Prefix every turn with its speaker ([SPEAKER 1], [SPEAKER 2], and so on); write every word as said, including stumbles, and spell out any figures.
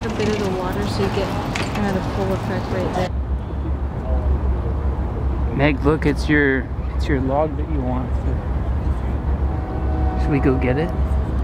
[SPEAKER 1] a bit of the water so you get kind of the full effect right there.
[SPEAKER 2] Meg, look, it's your it's your log that you want. Should we go get it?